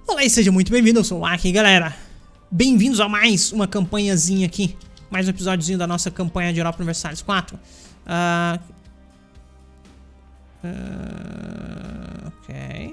Olá e seja muito bem-vindo, eu sou o Aki, galera. Bem-vindos a mais uma campanhazinha aqui. Mais um episódiozinho da nossa campanha de Europa Universalis 4. Ok.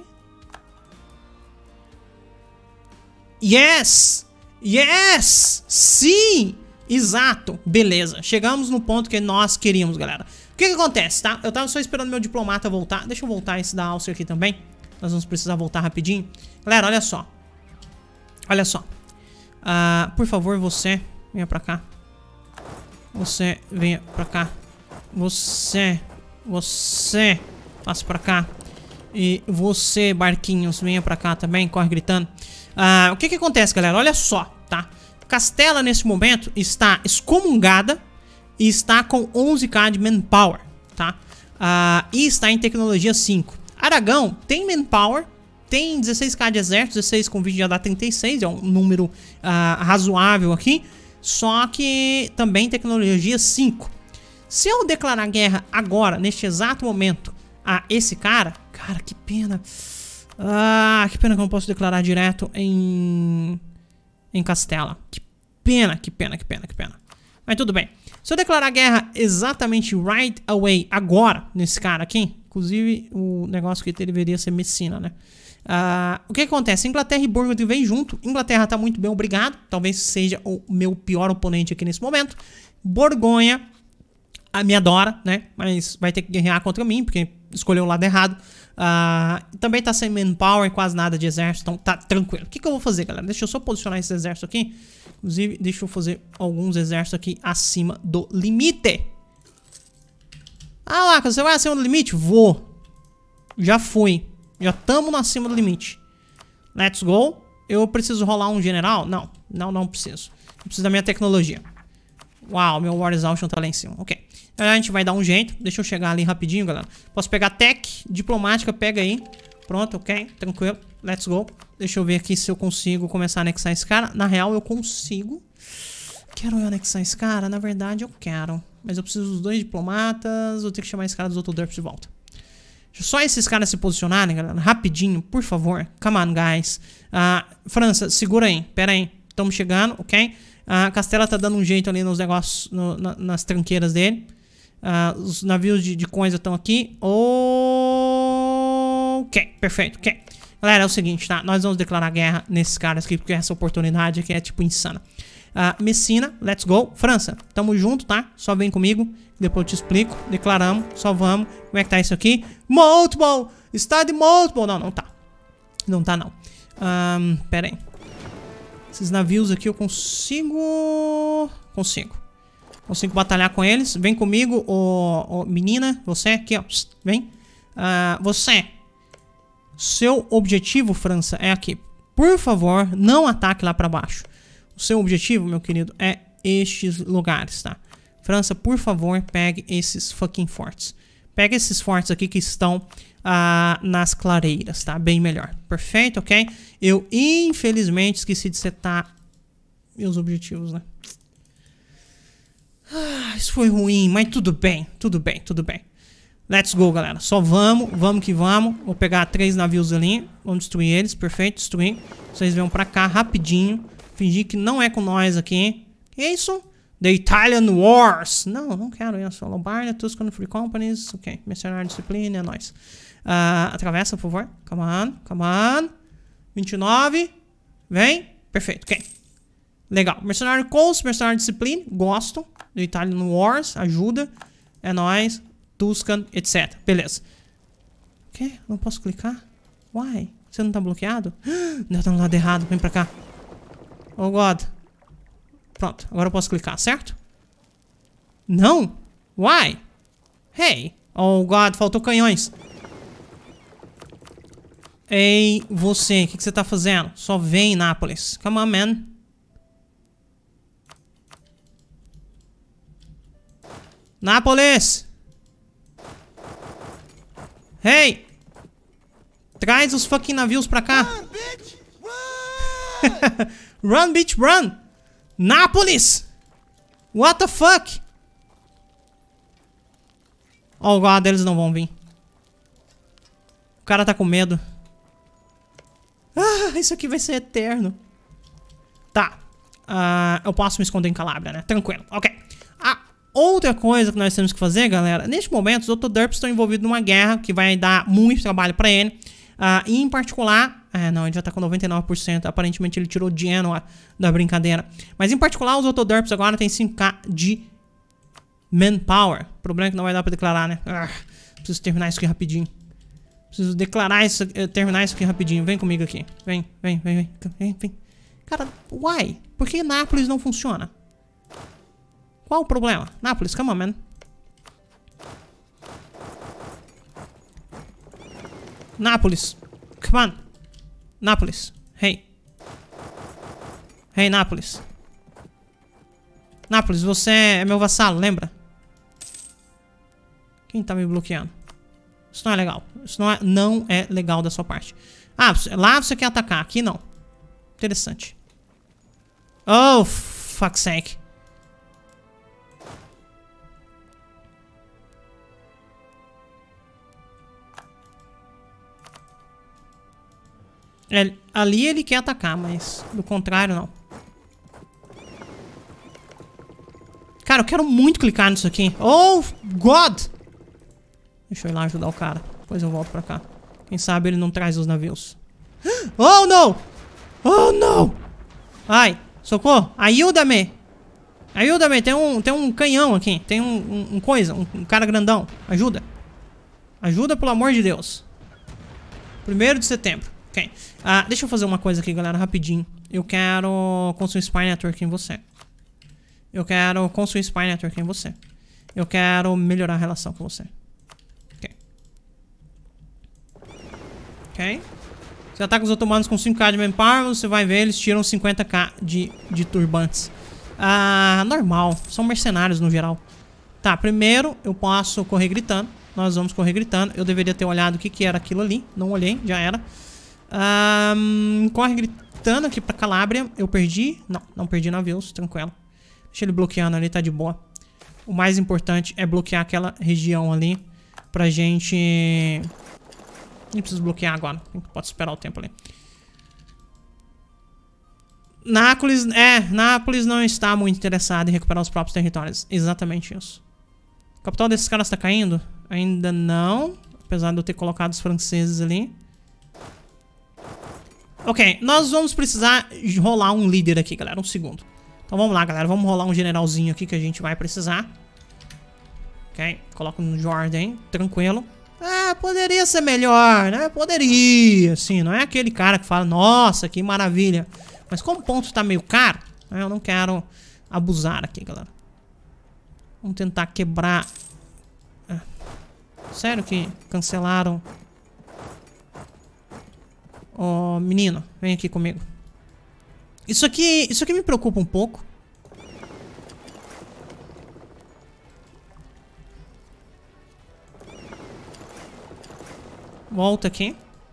Yes! Yes! Sim! Exato! Beleza. Chegamos no ponto que nós queríamos, galera. O que acontece, tá? Eu tava só esperando meu diplomata voltar. Deixa eu voltar esse da Áustria aqui também. Nós vamos precisar voltar rapidinho. Galera, olha só. Olha só. Por favor, você venha pra cá. Você venha pra cá. Você passa pra cá. E você, barquinhos, venha pra cá também. Corre gritando. O que acontece, galera? Olha só, tá? Castela, nesse momento, está excomungada e está com 11k de manpower, tá? E está em tecnologia 5. Aragão tem manpower, tem 16k de exército, 16 com vídeo já dá 36, é um número razoável aqui. Só que também tecnologia 5. Se eu declarar guerra agora, neste exato momento, a esse cara... Cara, que pena. Que pena que eu não posso declarar direto em Castela. Que pena. Mas tudo bem. Se eu declarar guerra exatamente right away, agora, nesse cara aqui... Inclusive, o negócio que deveria ser Messina, né? O que acontece? Inglaterra e Burgundy vêm junto. Inglaterra tá muito bem, obrigado. Talvez seja o meu pior oponente aqui nesse momento. Borgonha me adora, né? Mas vai ter que guerrear contra mim, porque escolheu o lado errado. Também tá sem manpower, quase nada de exército, então tá tranquilo. O que eu vou fazer, galera? Deixa eu só posicionar esse exército aqui. Inclusive, deixa eu fazer alguns exércitos aqui acima do limite. Lá, você vai acima do limite? Vou. Já fui. Já estamos acima do limite. Let's go. Eu preciso rolar um general? Não preciso. Eu preciso da minha tecnologia. Uau, meu War Exhaustion tá lá em cima. Ok. A gente vai dar um jeito. Deixa eu chegar ali rapidinho, galera. Posso pegar tech, diplomática, pega aí. Pronto, ok. Tranquilo. Let's go. Deixa eu ver aqui se eu consigo começar a anexar esse cara. Na real, eu consigo. Quero eu anexar esse cara? Na verdade, eu quero. Mas eu preciso dos 2 diplomatas. Vou ter que chamar esse cara dos Autoderps de volta. Deixa só esses caras se posicionarem, galera. Rapidinho, por favor. Come on, guys. França, segura aí. Pera aí. Estamos chegando, ok? Castela tá dando um jeito ali nos negócios, nas tranqueiras dele. Os navios de coisa estão aqui. Ok, perfeito, ok. Galera, é o seguinte, tá? Nós vamos declarar guerra nesses caras aqui, porque essa oportunidade aqui é, tipo, insana. Messina, let's go. França, tamo junto, tá? Só vem comigo, depois eu te explico. Declaramos, só vamos. Como é que tá isso aqui? Multiple! Está de multiple! Não tá. Não tá, não. Pera aí. Esses navios aqui eu consigo... Consigo batalhar com eles. Vem comigo, menina. Você aqui, ó. Vem. Você. Seu objetivo, França, é aqui. Por favor, não ataque lá pra baixo. O seu objetivo, meu querido, é estes lugares, tá? França, por favor, pegue esses fucking fortes. Pega esses fortes aqui que estão nas clareiras, tá? Bem melhor. Perfeito, ok? Eu, infelizmente, esqueci de setar meus objetivos, né? Isso foi ruim, mas tudo bem. Let's go, galera. Só vamos que vamos. Vou pegar 3 navios ali. Vamos destruir eles, perfeito, destruir. Vocês venham pra cá rapidinho. Fingir que não é com nós aqui. Que isso? The Italian Wars. Não quero isso. Lombardia, Tuscan Free Companies. Ok. Mercenário Disciplina, é nóis. Atravessa, por favor. Come on. 29. Vem. Perfeito, ok. Legal. Mercenário Coast, Mercenário Disciplina. Gosto. The Italian Wars. Ajuda. É nóis. Tuscan, etc. Beleza. O quê? Não posso clicar? Why? Você não tá bloqueado? Não, tá no lado errado. Vem pra cá. Oh, God. Pronto, agora eu posso clicar, certo? Não? Why? Hey. Oh, God, faltou canhões. Ei, você, o que você tá fazendo? Só vem, Nápoles. Come on, man. Nápoles! Hey! Traz os fucking navios pra cá. Run, bitch! Run! Run, bitch, run! Nápoles! What the fuck? Oh, God, eles não vão vir. O cara tá com medo. Isso aqui vai ser eterno. Tá. Eu posso me esconder em Calábria, né? Tranquilo. Ok. Outra coisa que nós temos que fazer, galera. Neste momento, os Autoderps estão envolvidos numa guerra que vai dar muito trabalho pra ele. E em particular... não, ele já tá com 99%. Aparentemente ele tirou o Genoa da brincadeira. Mas em particular, os Autoderps agora tem 5k de manpower. O problema é que não vai dar pra declarar, né? Preciso terminar isso aqui rapidinho. Preciso declarar isso, terminar isso aqui rapidinho. Vem comigo aqui. Vem. Cara, why? Por que Nápoles não funciona? Qual o problema? Nápoles, come on, man. Nápoles. Come on. Nápoles. Hey. Hey, Nápoles. Nápoles, você é meu vassalo, lembra? Quem tá me bloqueando? Isso não é legal. Isso não é legal da sua parte. Lá você quer atacar. Aqui não. Interessante. Oh, fuck's sake. Ali ele quer atacar, mas do contrário não. Cara, eu quero muito clicar nisso aqui. Oh, God! Deixa eu ir lá ajudar o cara. Depois eu volto pra cá. Quem sabe ele não traz os navios. Oh, não! Oh, não! Ai, socorro! Ajuda-me! Ajuda-me! Tem um canhão aqui. Tem um cara grandão. Ajuda. Ajuda, pelo amor de Deus. 1º de setembro. Ok. Deixa eu fazer uma coisa aqui, galera, rapidinho. Eu quero construir Spy Network em você. Eu quero construir Spy Network em você. Eu quero melhorar a relação com você. Ok. Você ataca os otomanos com 5k de manpower, você vai ver, eles tiram 50k de turbantes. Normal. São mercenários no geral. Tá, primeiro eu posso correr gritando. Nós vamos correr gritando. Eu deveria ter olhado o que era aquilo ali. Não olhei, já era. Corre gritando aqui pra Calábria. Eu perdi? Não perdi navios, tranquilo. Deixa ele bloqueando ali, tá de boa. O mais importante é bloquear aquela região ali. Pra gente... Nem preciso bloquear agora. Pode esperar o tempo ali. Nápoles não está muito interessado em recuperar os próprios territórios. Exatamente isso. A capital desses caras está caindo? Ainda não. Apesar de eu ter colocado os franceses ali. Ok, nós vamos precisar rolar um líder aqui, galera. Um segundo. Então vamos lá, galera. Vamos rolar um generalzinho aqui que a gente vai precisar. Ok, coloca no Jordan, tranquilo. Poderia ser melhor, né? Poderia, assim. Não é aquele cara que fala, nossa, que maravilha. Mas como o ponto tá meio caro, né, eu não quero abusar aqui, galera. Vamos tentar quebrar. Sério que cancelaram? Ó, menino, vem aqui comigo. Isso aqui me preocupa um pouco. Volta aqui.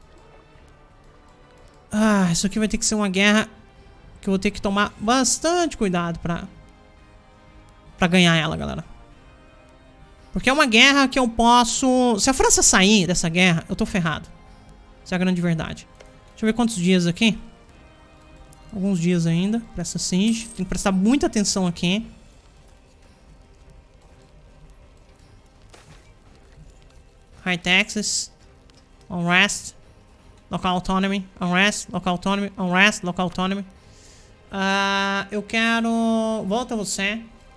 Isso aqui vai ter que ser uma guerra que eu vou ter que tomar bastante cuidado pra ganhar ela, galera. Porque é uma guerra que eu posso... Se a França sair dessa guerra, eu tô ferrado. Essa é a grande verdade. Deixa eu ver quantos dias aqui. Alguns dias ainda pra essa siege. Tem que prestar muita atenção aqui. High taxes. Unrest. Local autonomy. Unrest. Local autonomy. Unrest. Local autonomy. Eu quero... Volta você.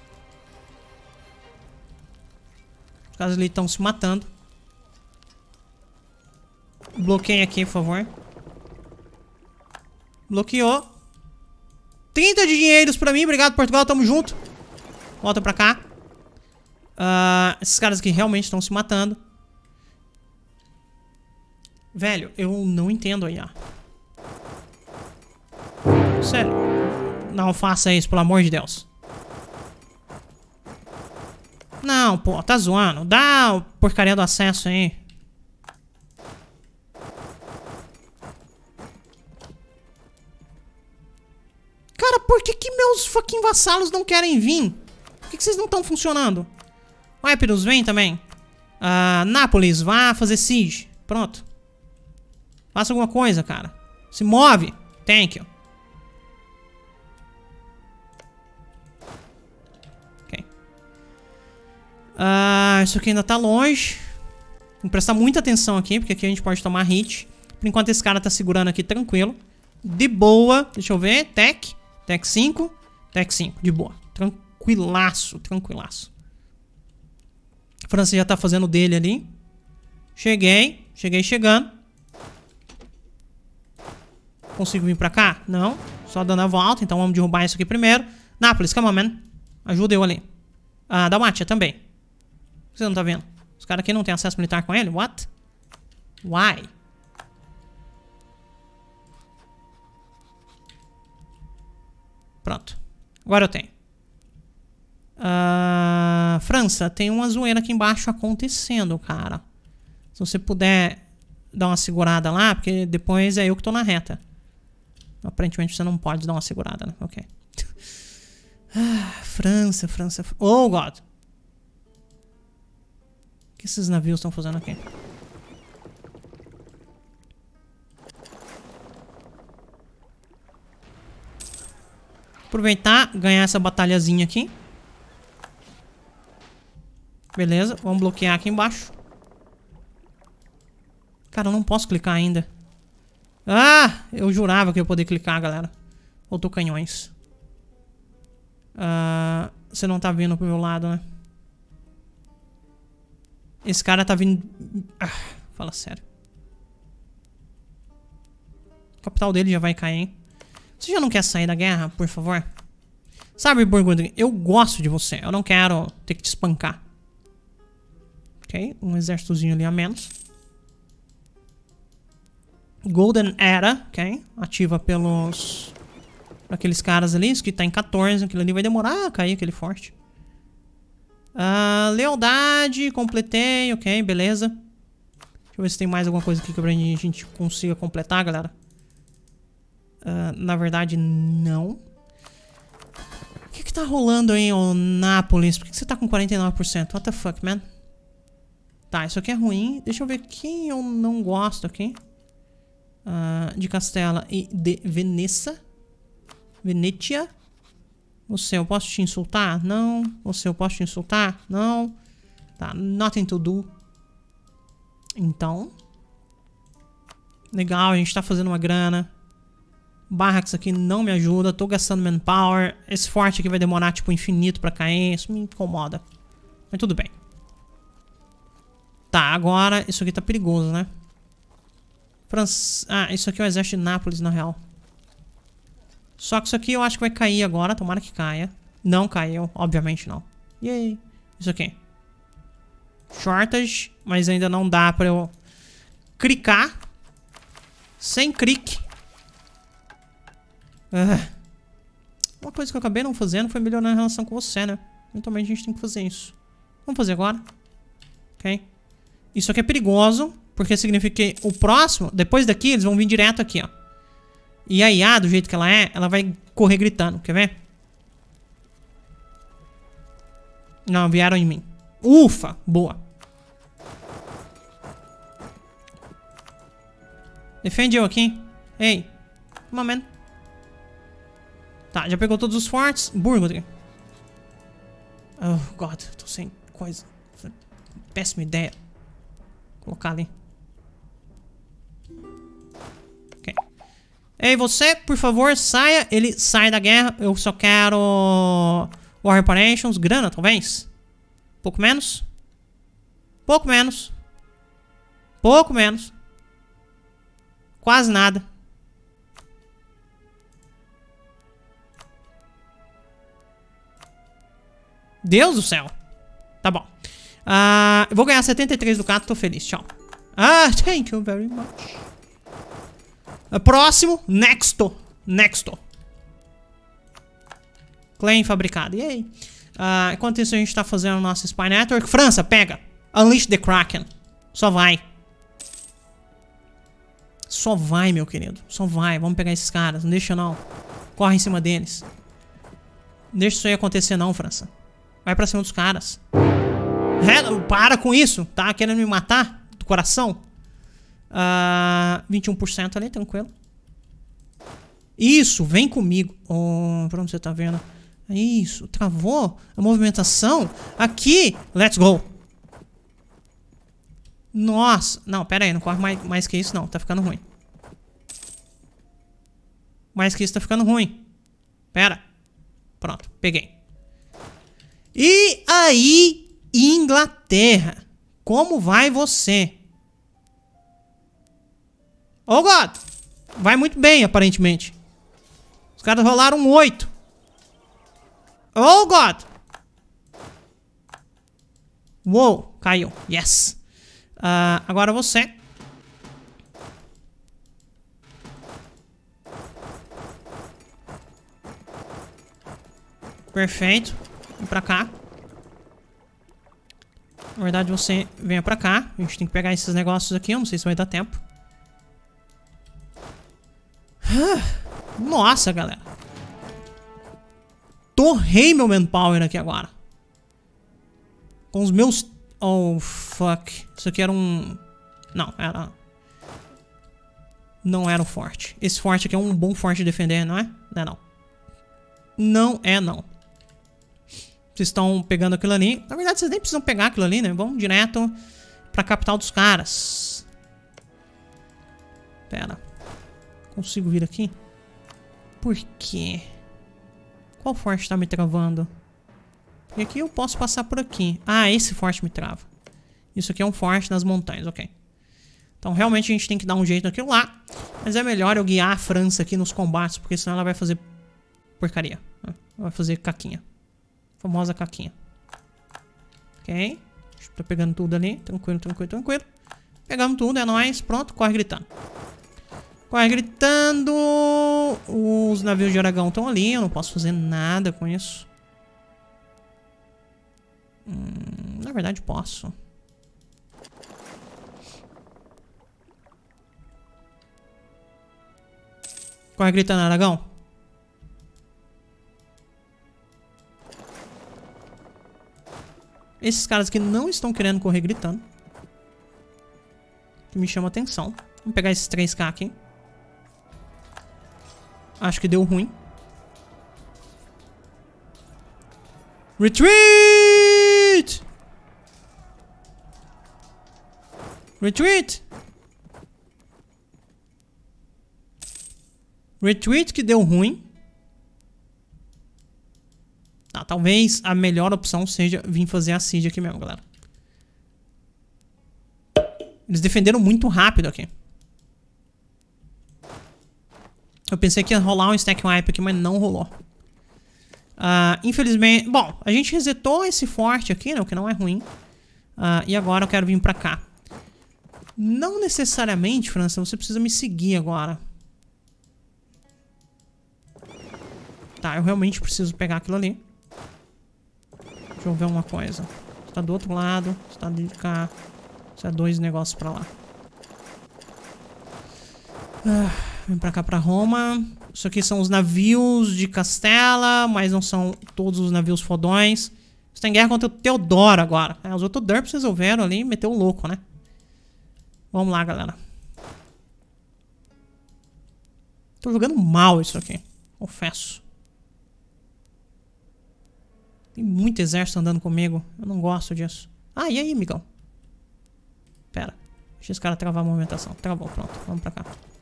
Os caras ali estão se matando. Bloqueia aqui, por favor. Bloqueou. 30 de dinheiros pra mim. Obrigado, Portugal. Tamo junto. Volta pra cá. Esses caras aqui realmente estão se matando. Velho, eu não entendo a IA. Sério. Não faça isso, pelo amor de Deus. Não, pô, tá zoando. Dá a porcaria do acesso aí. Cara, por que meus fucking vassalos não querem vir? Por que vocês não estão funcionando? O Epirus, vem também. Nápoles, vá fazer siege. Pronto. Faça alguma coisa, cara. Se move. Thank you. Ok. Isso aqui ainda tá longe. Tem que prestar muita atenção aqui, porque aqui a gente pode tomar hit. Por enquanto esse cara tá segurando aqui tranquilo. De boa. Deixa eu ver. Tech. Tech 5. Tech 5. De boa. Tranquilaço. Tranquilaço. A França já tá fazendo o dele ali. Cheguei. Cheguei chegando. Consigo vir pra cá? Não. Só dando a volta. Então vamos derrubar isso aqui primeiro. Nápoles, come on, man. Ajuda eu ali. Dalmácia também. Você não tá vendo? Os caras aqui não tem acesso militar com ele? What? Why? Pronto. Agora eu tenho. França, tem uma zoeira aqui embaixo acontecendo, cara. Se você puder dar uma segurada lá, porque depois é eu que tô na reta. Aparentemente você não pode dar uma segurada, né? Ok. França. Oh, God. O que esses navios estão fazendo aqui? Aproveitar, ganhar essa batalhazinha aqui. Beleza, vamos bloquear aqui embaixo. Cara, eu não posso clicar ainda. Eu jurava que eu ia poder clicar, galera. Faltou canhões. Você não tá vindo pro meu lado, né? Esse cara tá vindo... fala sério. A capital dele já vai cair, hein? Você já não quer sair da guerra, por favor? Sabe, Burgundy, eu gosto de você. Eu não quero ter que te espancar. Ok, um exércitozinho ali a menos. Golden Era, ok? Ativa pelos... aqueles caras ali, isso que tá em 14. Aquilo ali vai demorar a cair, aquele forte. Lealdade, completei, ok, beleza. Deixa eu ver se tem mais alguma coisa aqui que a gente consiga completar, galera. Na verdade, não. O que tá rolando aí, ô Nápoles? Por que você tá com 49%? What the fuck, man? Tá, isso aqui é ruim. Deixa eu ver quem eu não gosto aqui. De Castela e de Veneza. Venetia. Você, eu posso te insultar? Não. Você, eu posso te insultar? Não. Tá, nothing to do. Então. Legal, a gente tá fazendo uma grana. Barracks aqui não me ajuda. Tô gastando manpower. Esse forte aqui vai demorar tipo infinito pra cair. Isso me incomoda. Mas tudo bem. Tá, agora isso aqui tá perigoso, né? Isso aqui é o exército de Nápoles, na real. Só que isso aqui eu acho que vai cair agora. Tomara que caia. Não caiu, obviamente não. Yay. Isso aqui. Shortage. Mas ainda não dá pra eu clicar. Sem clique. Uma coisa que eu acabei não fazendo foi melhorar a relação com você, né? Eventualmente a gente tem que fazer isso. Vamos fazer agora. Ok. Isso aqui é perigoso. Porque significa que o próximo, depois daqui, eles vão vir direto aqui, ó. E a IA, do jeito que ela vai correr gritando. Quer ver? Não, vieram em mim. Ufa, boa. Defende eu aqui. Ei. Come on, man. Tá, já pegou todos os fortes. Burgundy. Oh, God. Tô sem coisa. Péssima ideia. Vou colocar ali. Ok. Ei, você, por favor, saia. Ele sai da guerra. Eu só quero... War Reparations. Grana, talvez. Pouco menos. Pouco menos. Pouco menos. Quase nada. Deus do céu. Tá bom. Eu vou ganhar 73 ducados, tô feliz. Tchau. Thank you very much. Próximo. Nexto. Claim fabricado. Yay. Enquanto isso a gente tá fazendo o nosso Spy Network. França, pega. Unleash the Kraken. Só vai. Só vai, meu querido. Só vai. Vamos pegar esses caras. Não deixa não. Corre em cima deles. Não deixa isso aí acontecer não, França. Vai pra cima dos caras. Para com isso. Tá querendo me matar? Do coração? 21% ali, tranquilo. Isso, vem comigo. Oh, pra onde você tá vendo? Isso, travou a movimentação. Aqui, let's go. Nossa, não, pera aí, não corre mais que isso não, tá ficando ruim. Mais que isso tá ficando ruim. Pera. Pronto, peguei. E aí, Inglaterra, como vai você? Oh, God! Vai muito bem, aparentemente. Os caras rolaram um 8. Oh, God! Uou, caiu. Yes. Agora você. Perfeito. Vem pra cá. Na verdade, você venha pra cá. A gente tem que pegar esses negócios aqui. Eu não sei se vai dar tempo. Nossa, galera. Torrei meu manpower aqui agora. Com os meus... Oh, fuck. Isso aqui era um... Não, era... Não era um forte. Esse forte aqui é um bom forte de defender, não é? Não é, não. Não é, não. Vocês estão pegando aquilo ali. Na verdade, vocês nem precisam pegar aquilo ali, né? Vão direto pra capital dos caras. Pera. Consigo vir aqui? Por quê? Qual forte tá me travando? E aqui eu posso passar por aqui. Ah, esse forte me trava. Isso aqui é um forte nas montanhas, ok. Então realmente a gente tem que dar um jeito naquilo lá. Mas é melhor eu guiar a França aqui nos combates, porque senão ela vai fazer porcaria. Vai fazer caquinha. Famosa caquinha. Ok. Tô pegando tudo ali. Tranquilo, tranquilo, tranquilo. Pegamos tudo, é nóis. Pronto, corre gritando. Corre gritando. Os navios de Aragão estão ali. Eu não posso fazer nada com isso. Na verdade posso. Corre gritando, Aragão. Esses caras aqui não estão querendo correr gritando. Que me chama atenção. Vamos pegar esses 3K aqui. Acho que deu ruim. Retreat! Retreat! Retreat que deu ruim. Tá, talvez a melhor opção seja vir fazer a siege aqui mesmo, galera. Eles defenderam muito rápido aqui. Eu pensei que ia rolar um stack wipe aqui, mas não rolou. Infelizmente... Bom, a gente resetou esse forte aqui, né? O que não é ruim. E agora eu quero vir pra cá. Não necessariamente, França, você precisa me seguir agora. Tá, eu realmente preciso pegar aquilo ali. Deixa eu ver uma coisa. Você tá do outro lado, você tá de cá. Você é 2 negócios pra lá. Vem pra cá, pra Roma. Isso aqui são os navios de Castela, mas não são todos os navios fodões. Você tá em guerra contra o Teodoro agora. Os outros derps resolveram ali e meteu o louco, né? Vamos lá, galera. Tô jogando mal isso aqui. Confesso. Tem muito exército andando comigo. Eu não gosto disso. E aí, amigão? Pera. Deixa esse cara travar a movimentação. Travou, pronto. Vamos pra cá.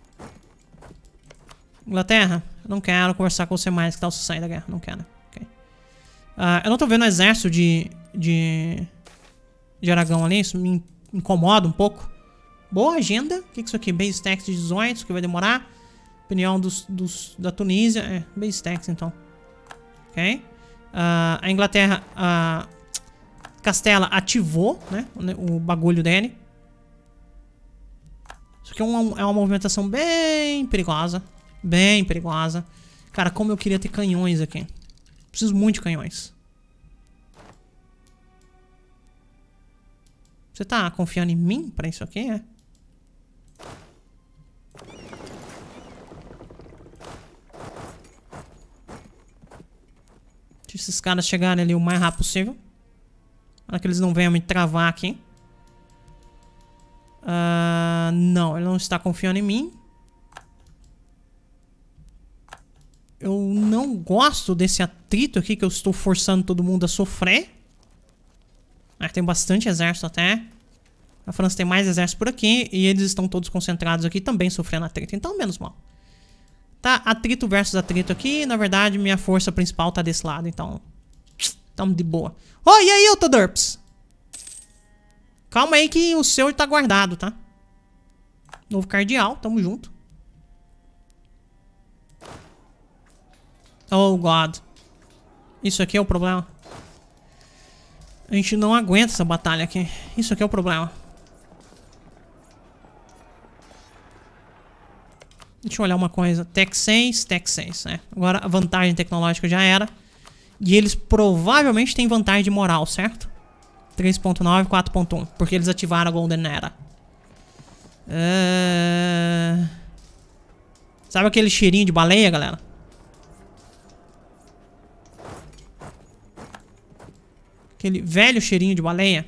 Inglaterra, eu não quero conversar com você mais. Que tal você sair da guerra? Não quero. Okay. Eu não tô vendo o exército de Aragão ali. Isso me incomoda um pouco. Boa agenda. O que é isso aqui? Base tax de 18, isso que vai demorar. Opinião da Tunísia. Base tax então. Ok. A Inglaterra, Castela ativou, né, o bagulho dele. Isso aqui é uma movimentação bem perigosa. Bem perigosa. Cara, como eu queria ter canhões aqui. Preciso muito de canhões. Você tá confiando em mim pra isso aqui, é? Deixa esses caras chegarem ali o mais rápido possível. Para que eles não venham me travar aqui. Não, ele não está confiando em mim. Eu não gosto desse atrito aqui que eu estou forçando todo mundo a sofrer. Tem bastante exército até. A França tem mais exército por aqui. E eles estão todos concentrados aqui também sofrendo atrito. Então, menos mal. Tá, atrito versus atrito aqui. Na verdade, minha força principal tá desse lado. Então, tamo de boa. Oh, e aí, Autoderps? Calma aí que o seu tá guardado, tá? Novo cardeal, tamo junto. Oh, God. Isso aqui é o problema. A gente não aguenta essa batalha aqui. Isso aqui é o problema. Deixa eu olhar uma coisa. Tech 6, Tech 6, né? Agora a vantagem tecnológica já era. E eles provavelmente têm vantagem de moral, certo? 3.9 e 4.1. Porque eles ativaram a Golden Era. Sabe aquele cheirinho de baleia, galera? Aquele velho cheirinho de baleia.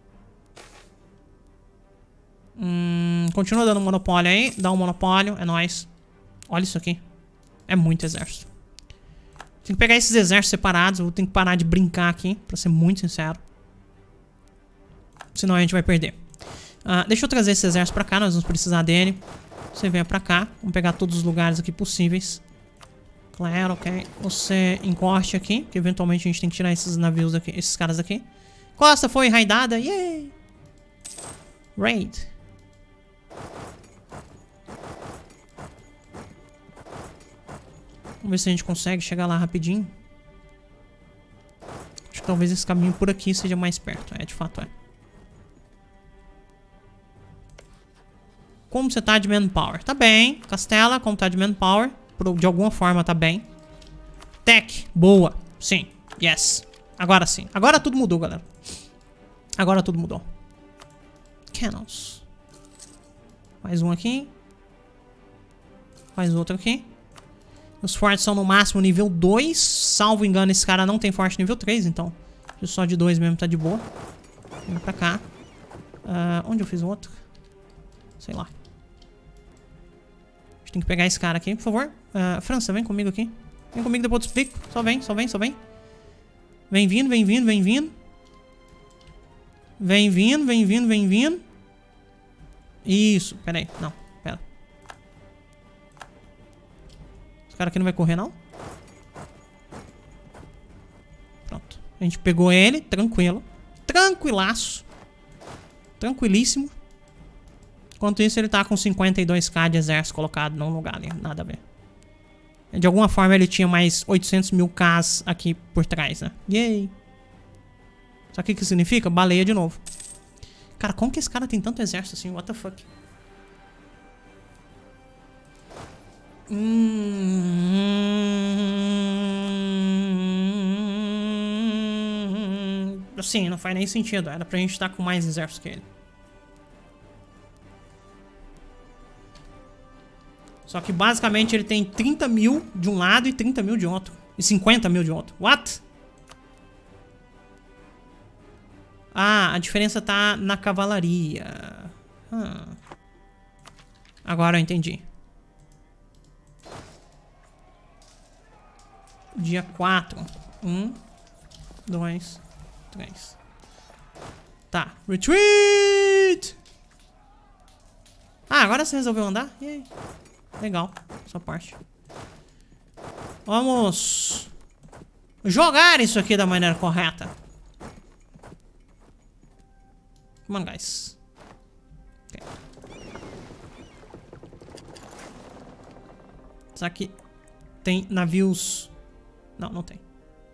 Continua dando monopólio aí. Dá um monopólio, é nóis. Olha isso aqui. É muito exército. Tem que pegar esses exércitos separados. Eu vou ter que parar de brincar aqui, pra ser muito sincero. Senão a gente vai perder. Deixa eu trazer esse exército pra cá. Nós vamos precisar dele. Você venha pra cá. Vamos pegar todos os lugares aqui possíveis. Claro, ok. Você encoste aqui, que eventualmente a gente tem que tirar esses navios aqui, esses caras aqui. Costa foi raidada. Yay! Raid. Vamos ver se a gente consegue chegar lá rapidinho. Acho que talvez esse caminho por aqui seja mais perto. De fato é. Como você tá de manpower? Tá bem. Castela, como tá de manpower? De alguma forma tá bem. Tech, boa. Sim, yes. Agora sim. Agora tudo mudou, galera. Agora tudo mudou. Cannons. Mais um aqui. Mais outro aqui. Os fortes são no máximo nível 2. Salvo engano, esse cara não tem forte nível 3, então só de 2 mesmo tá de boa. Vem pra cá. Onde eu fiz o outro? Sei lá. A gente tem que pegar esse cara aqui, por favor. França, vem comigo aqui. Vem comigo, depois eu te explico. Só vem, só vem, só vem. Vem vindo, vem vindo, vem vindo. Vem vindo, vem vindo, vem vindo. Isso, pera aí. Não, pera. Esse cara aqui não vai correr, não? Pronto. A gente pegou ele, tranquilo. Tranquilaço. Tranquilíssimo. Enquanto isso, ele tá com 52k de exército colocado num lugar ali. Nada a ver. De alguma forma, ele tinha mais 800 mil Ks aqui por trás, né? Yay! Sabe o que significa? Baleia de novo. Cara, como que esse cara tem tanto exército assim? What the fuck? Assim, não faz nem sentido. Era pra gente estar com mais exército que ele. Só que basicamente ele tem 30 mil de um lado e 30 mil de outro. E 50 mil de outro. What? A diferença tá na cavalaria. Agora eu entendi. Dia 4. 1, 2, 3. Tá. Retreat! Agora você resolveu andar? E aí? Legal, essa parte. Vamos jogar isso aqui da maneira correta. Come on, guys. Okay. Será que tem navios? Não, não tem.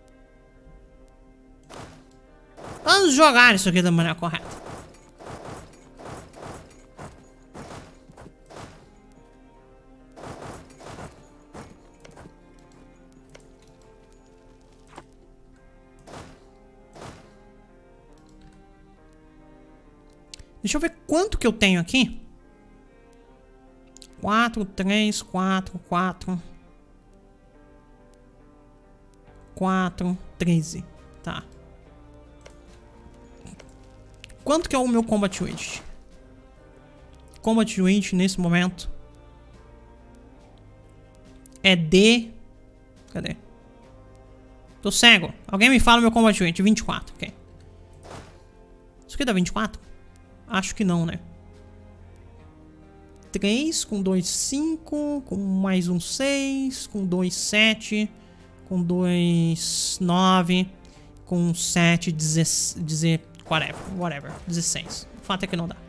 Vamos jogar isso aqui da maneira correta. Deixa eu ver quanto que eu tenho aqui. 4, 3, 4, 4. 4, 13. Tá. Quanto que é o meu Combat Weight? Combat Weight nesse momento é de Cadê? Tô cego. Alguém me fala meu combat rate. 24, ok. Isso aqui dá 24? Acho que não, né? 3 com 2, 5. Com mais um 6. Com 2, 7. Com 2, 9. Com 7, whatever. 16. O fato é que não dá.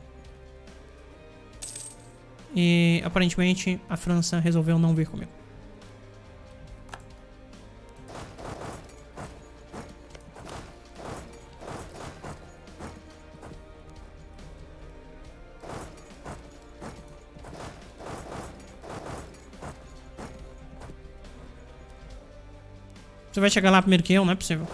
E aparentemente a França resolveu não vir comigo. Você vai chegar lá primeiro que eu, não é possível.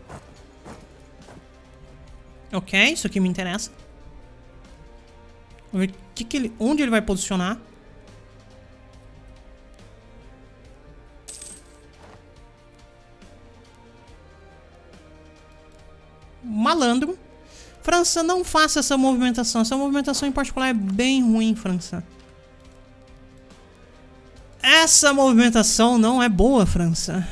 Ok, isso aqui me interessa. Vamos ver onde ele vai posicionar. Malandro. França, não faça essa movimentação. Essa movimentação em particular é bem ruim, França. Essa movimentação não é boa, França.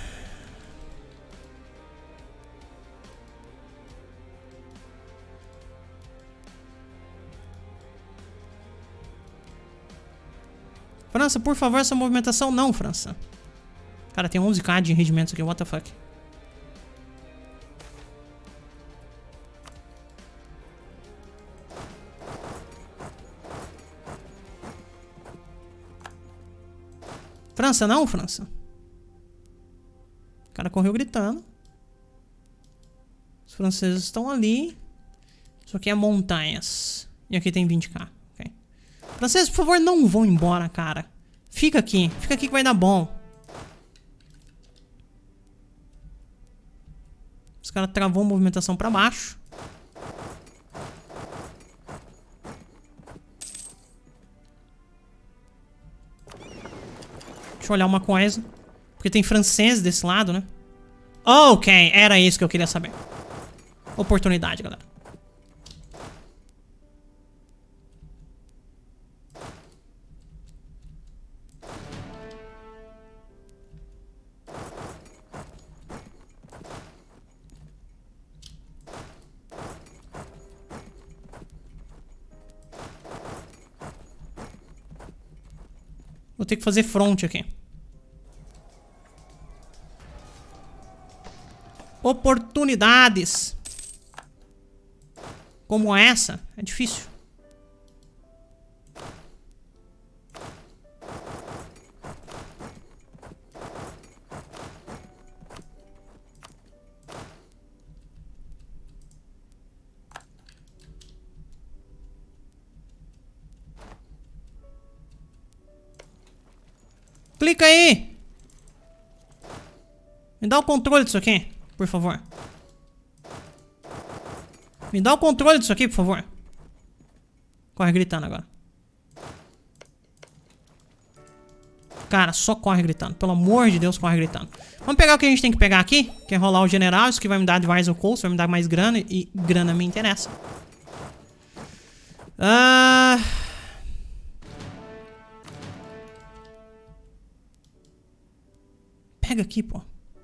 França, por favor, essa movimentação não, França. Cara, tem 11k de regimentos aqui, what the fuck. França, não, França. O cara correu gritando. Os franceses estão ali. Isso aqui é montanhas. E aqui tem 20k. Okay. Franceses, por favor, não vão embora, cara. Fica aqui que vai dar bom. Os caras travou a movimentação pra baixo. Deixa eu olhar uma coisa. Porque tem franceses desse lado, né? Ok, era isso que eu queria saber. Oportunidade, galera. Vou ter que fazer front aqui. Oportunidades como essa é difícil. Clica aí. Me dá o controle disso aqui, por favor. Me dá o controle disso aqui, por favor. Corre gritando agora. Cara, só corre gritando. Pelo amor de Deus, corre gritando. Vamos pegar o que a gente tem que pegar aqui. Que é rolar o general. Isso que vai me dar advisor cost. Vai me dar mais grana. E grana me interessa. Pega aqui, pô.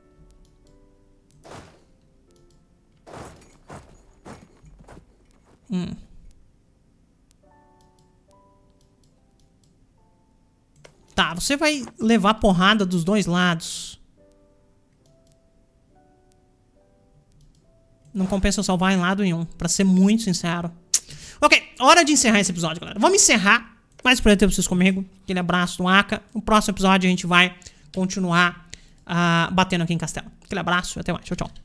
Tá, você vai levar porrada dos dois lados. Não compensa eu salvar em lado nenhum, pra ser muito sincero. Ok, hora de encerrar esse episódio, galera. Vamos encerrar. Mais prazer ter vocês comigo. Aquele abraço do Aka. No próximo episódio a gente vai continuar batendo aqui em Castelo. Aquele abraço e até mais. Tchau, tchau.